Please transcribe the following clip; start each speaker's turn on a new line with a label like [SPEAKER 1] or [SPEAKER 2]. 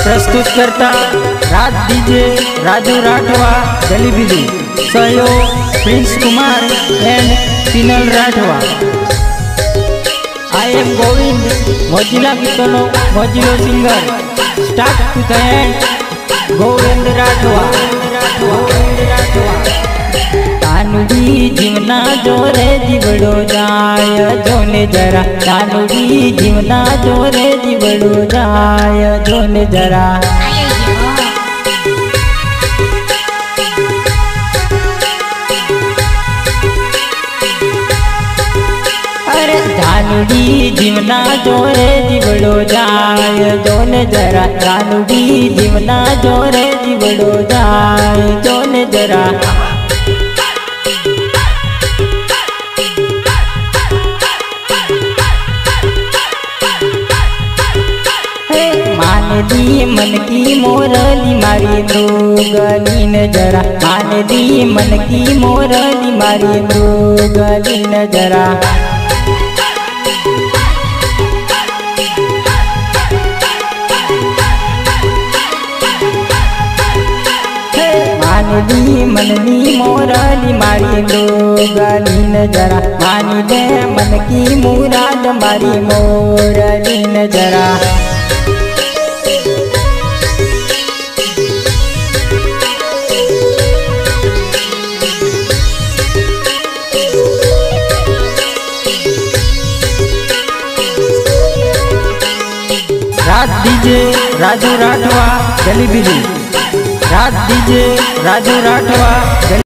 [SPEAKER 1] प्रस्तुत करता रात डीजे राजू राठवा गलीबिली, सहयोग Prince Kumar and Pinal Rathwa. I am Govind मोजिला गीतों मोजिलो singer. Start to the end Govind Rathwa. तानुड़ी जीवना जोरे जीवड़ो जाय जोने जरा, तानुड़ी जीवना जोरे जीवड़ो जाय जोने जरा। अरे तानुड़ी जीवना जोरे जीवड़ो जाय जोने जरा, तानुड़ी जीवना जोरे जीवड़ो जाय जोने जरा। मान दी मन की मोरली मारी मृगली न जरा, मान दी मन की मोरली मारी मृगली न जरा। मान दी मननी मोरली मारी मृगली न जरा, मान दे मन की मुराद मारी मोरली न जरा। रात डीजे राजू राठवा गलीबिली, रात डीजे राजू राठवा।